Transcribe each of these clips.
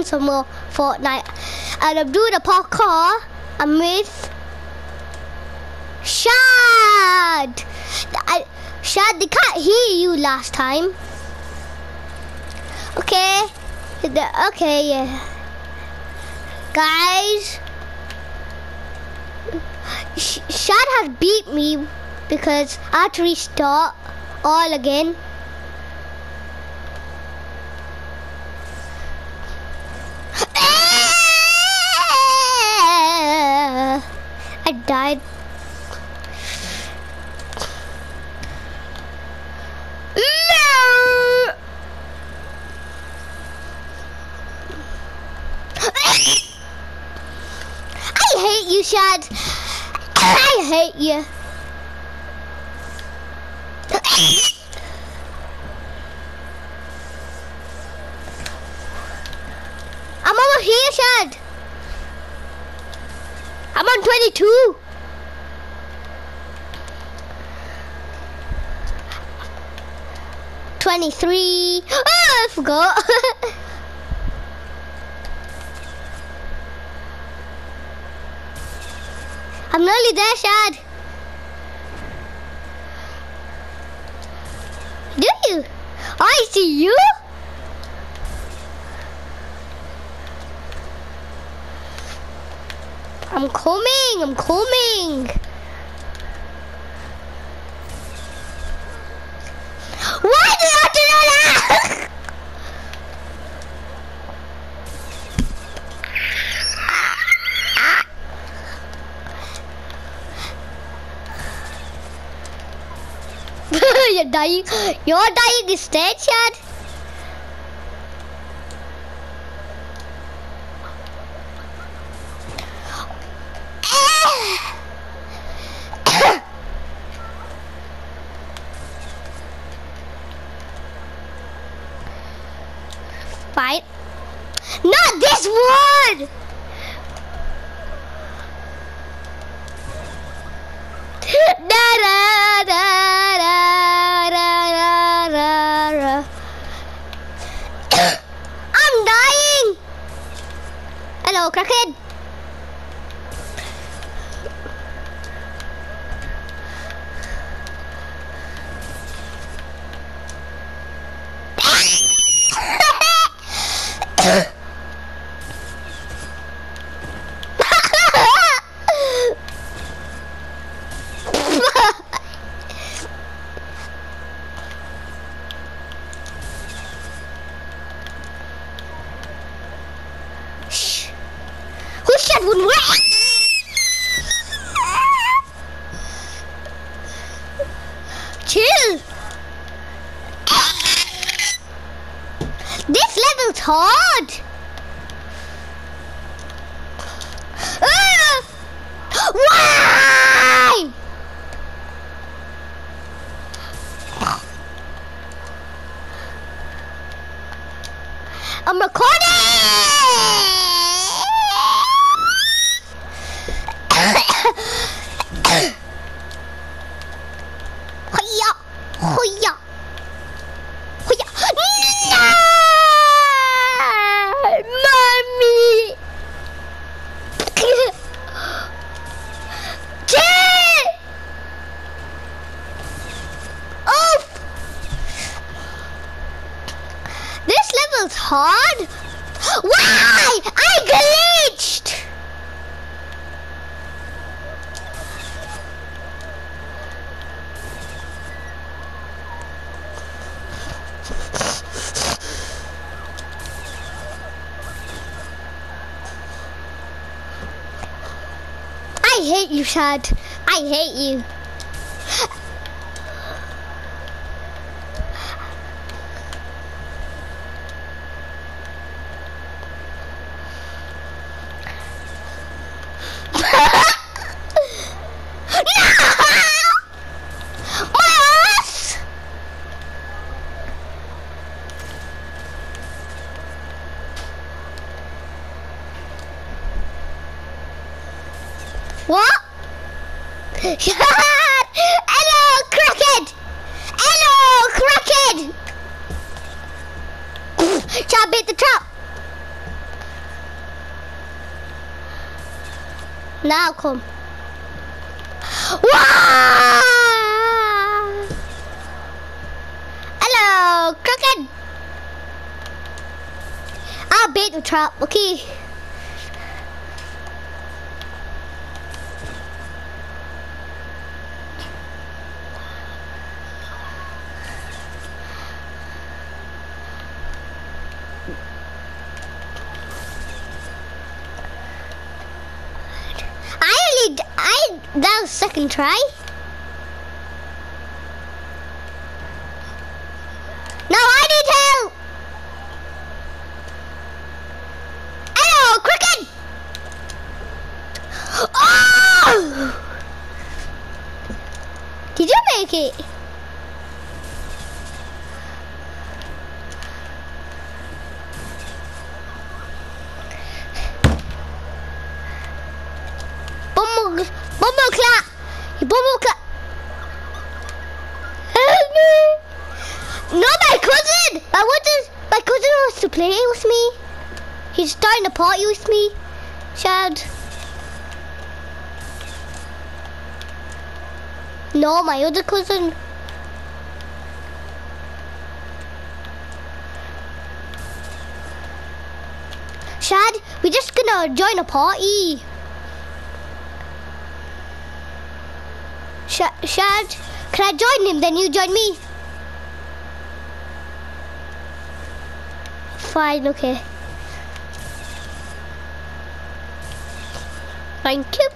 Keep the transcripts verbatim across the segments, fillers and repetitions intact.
playing some more Fortnite, and I'm doing a parkour. I'm with Shad. I, Shad, they can't hear you last time. Okay. Okay, yeah. Guys, Sh Shad has beat me because I had to restart all again. I died. No! I hate you, Shad. I hate you. I'm over here, Shad. I'm on twenty-two. twenty-three. Oh, I forgot. I'm nearly there, Shad. Do you? I see you. I'm coming, I'm coming. Why did I do that? You're dying. You're dying instead, Shad. Fight. Not this one! Da da da da da da da. I'm dying! Hello, crackhead. Chill. This level's hard. Ah! Why? I'm recording. Hoya, hoya, hoya. No, mommy. Oh, this level's hard. Why? I glitched. I hate you, Shad. I hate you. What? Hello, crackhead! Hello, crackhead! Chop, hit the trap! Now come. Wow! Hello, Crooked. I'll bait the trap, okay? I only, I, that was second try. No, I need help. Hello, Crooked. Oh! Did you make it? Bumble, bumble clap. Bumble clap. Help me. No, my cousin. My cousin, my cousin wants to play with me. He's starting a party with me. Shad. No, my other cousin. Shad, we're just gonna join a party. Sh Shad, can I join him? Then you join me. Fine, okay. Thank you.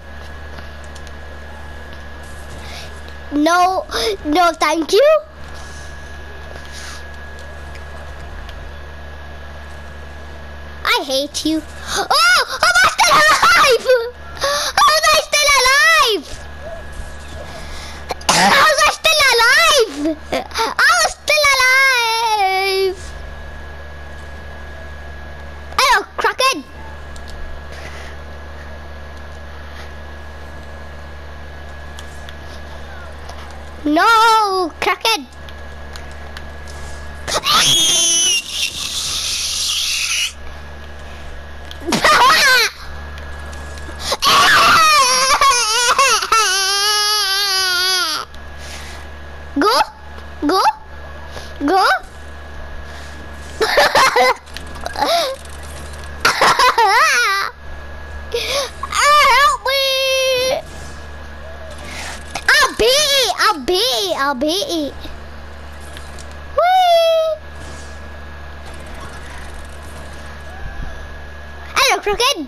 No, no, thank you. I hate you. Oh, am I still alive? How was I still alive? How was I still alive? I was still alive. Hello, Crooked. No, Crooked. Go, go, go. Help me. I'll beat it, I'll beat it, I'll beat it. Whee! Hello, Crooked.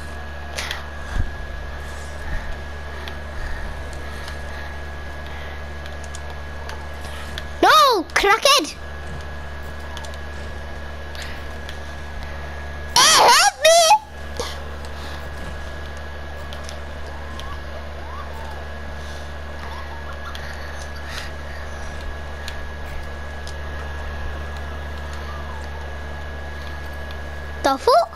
No, Crooked. Help me. The fuck?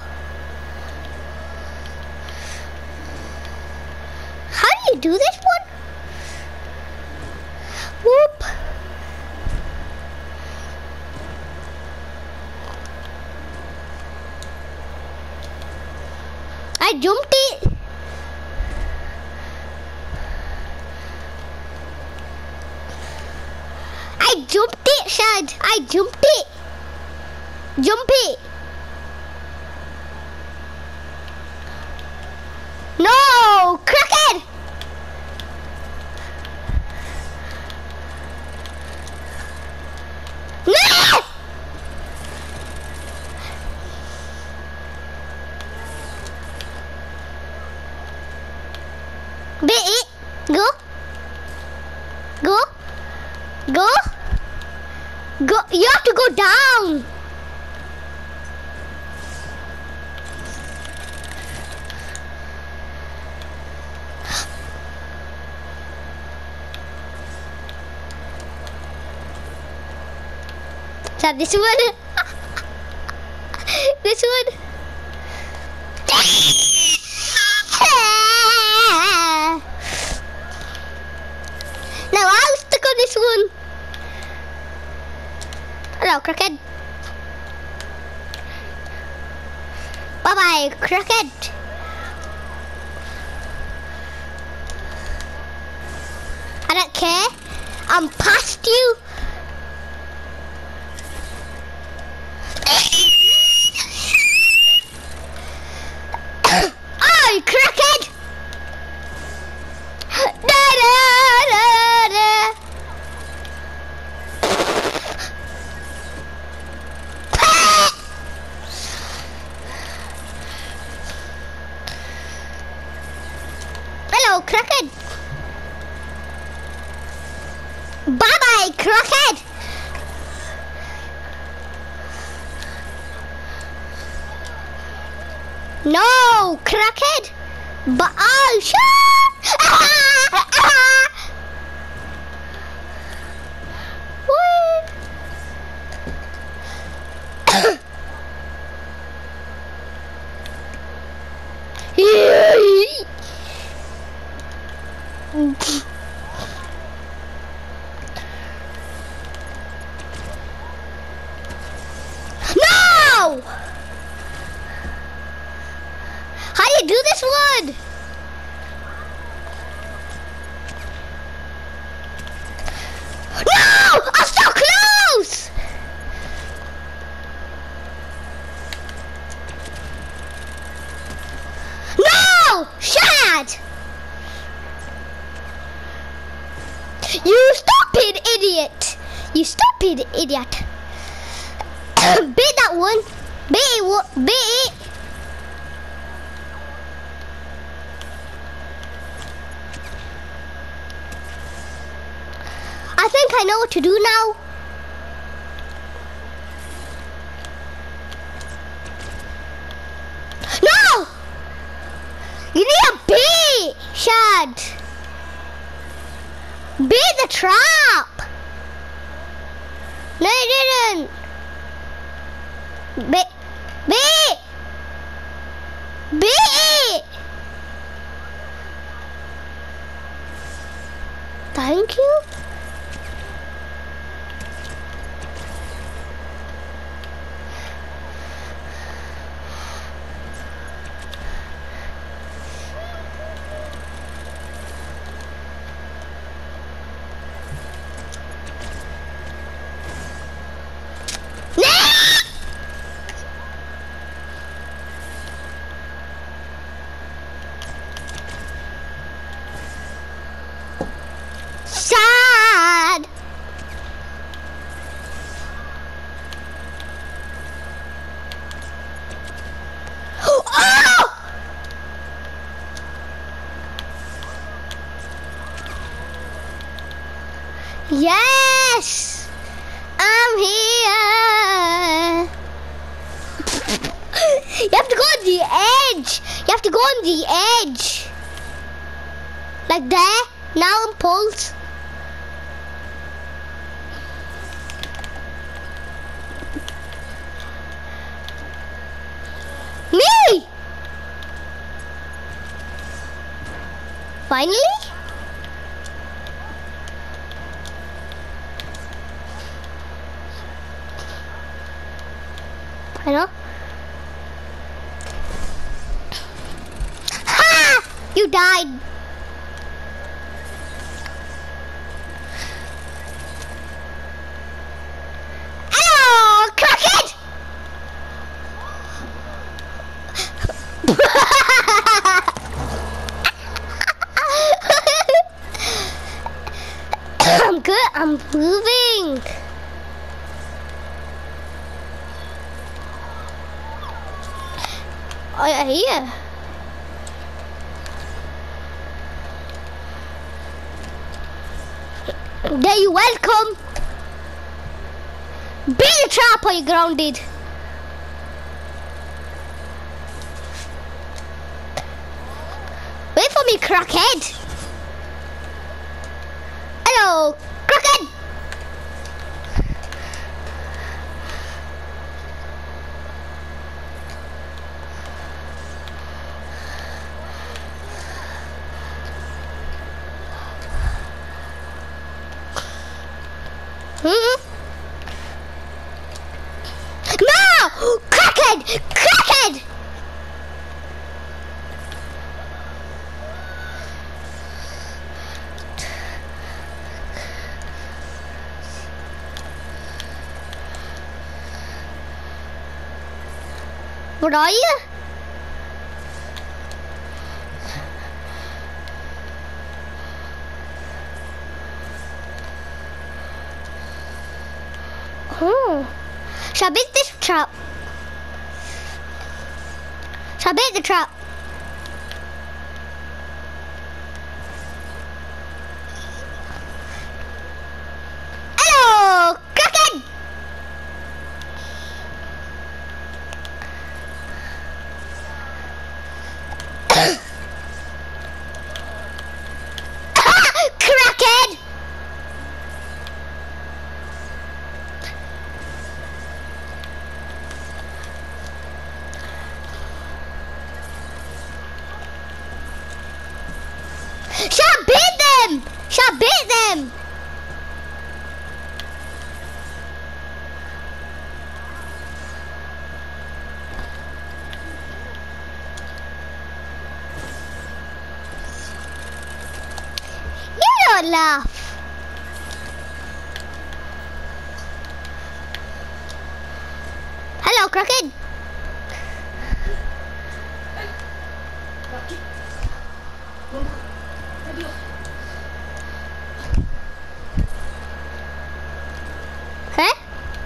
How do you do this one? Whoop. I jumped it. I jumped it, Shad. I jumped it. Jump it. No, Crooked. No. Bait it. Go. Go. Go. Go. You have to go down. Stop this one. This one. Now I'm stuck on this one. Hello, Crooked. Bye bye, Crooked. I don't care. I'm past you. Oh, you crackhead! Da, da, da, da. Hello, crackhead. Bye-bye, crackhead. No, crackhead. But oh, shit. No! How do you do this one? No! I'm so close! No! Shad! You stupid idiot! You stupid idiot! Beat that one! Beat it! Beat it! I think I know what to do now. No! You need a beat, Shad. Beat the trap. No, you didn't. Beat. Beat. Beat it. Thank you. Sad. Oh! Yes, I'm here. You have to go on the edge. You have to go on the edge. Like there. Now impulse. Me! Finally? I know. Ha! You died. Hello, crackhead! I'm good. I'm moving. Oh, yeah, here. There, you welcome. Beat the trap or you're grounded. Wait for me, crackhead. Hello, crackhead. Hmm? No! Crackhead! Crackhead! What are you? Oh. Should I bait this trap? Should I bait the trap? Hello, Kraken! Kraken! Shall I beat them? Shall I beat them? You don't laugh. Hello, Kraken. Huh?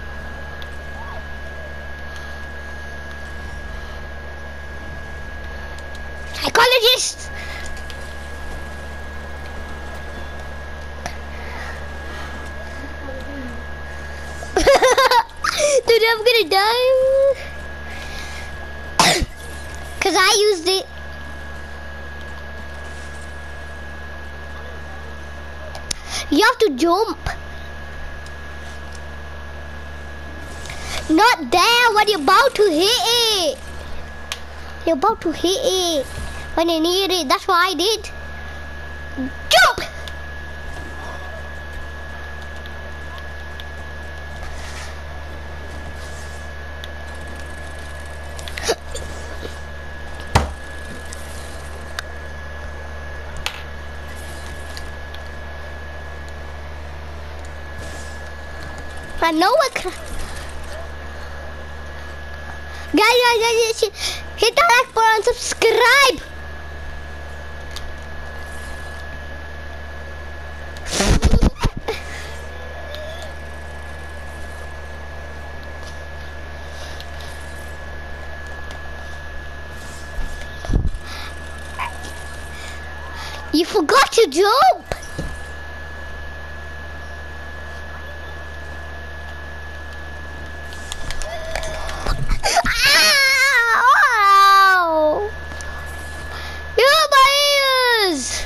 Psychologist! Dude, I'm gonna die. Cause I used it. You have to jump. Not there when you're about to hit it. You're about to hit it. When you need it, that's what I did. Jump! I know what. Guys, guys, guys, hit the like button and subscribe. You forgot to jump. Ow! You're my ears!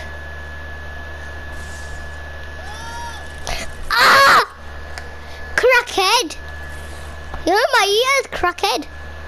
Ah! Crackhead! You're my ears, crackhead!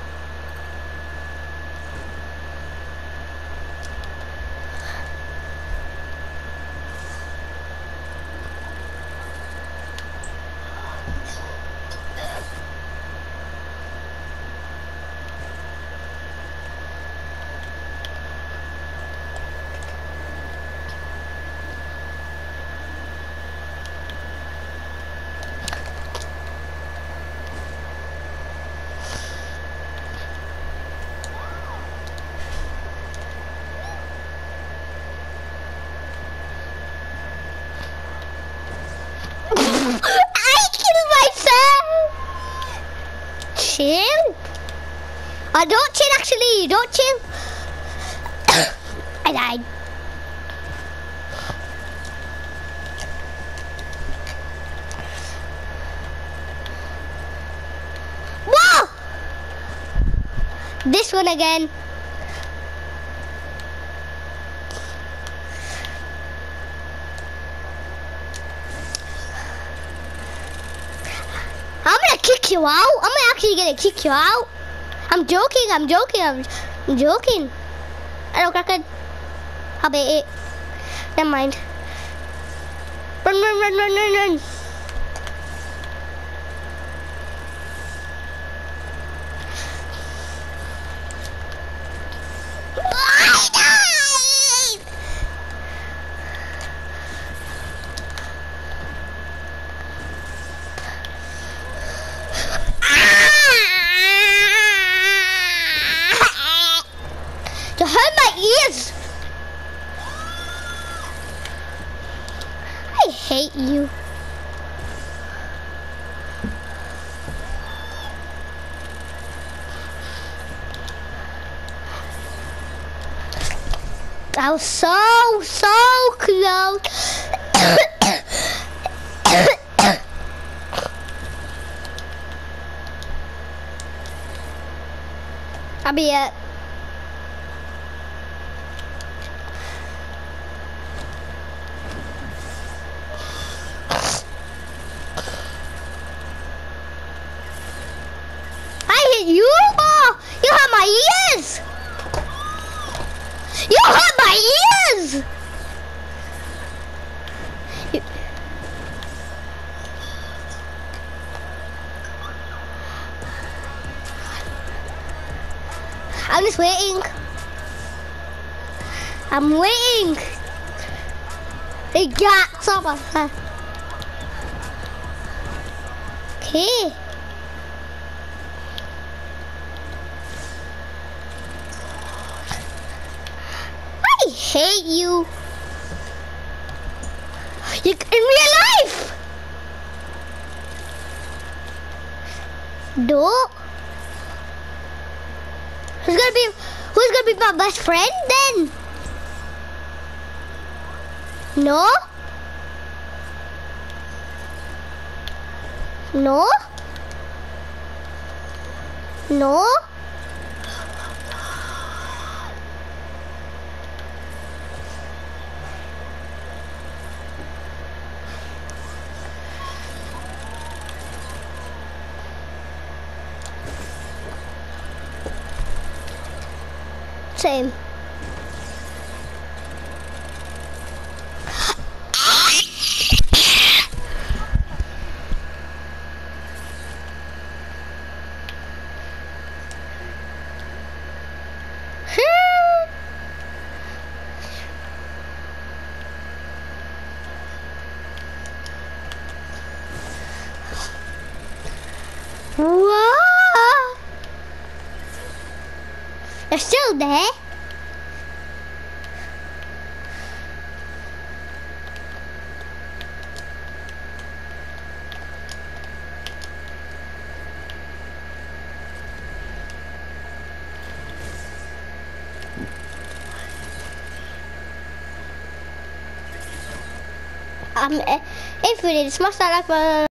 I killed myself! Chill? I don't chill actually, don't chill. I died. Whoa! This one again. I'm gonna kick you out. I'm actually gonna kick you out. I'm joking, I'm joking, I'm, I'm joking. Hello, Kraken. How about it? Never mind. Run, run, run, run, run, run. hate you. I was so, so close. I'll be it. I hit you? Oh, you hurt my ears. You hurt my ears. You... I'm just waiting. I'm waiting. They got someone. Okay. I hate you. You in real life. No. Who's gonna be who's gonna be my best friend then? No? No? No? Same. Whoa! They're still there. Um, if we did smash that like button.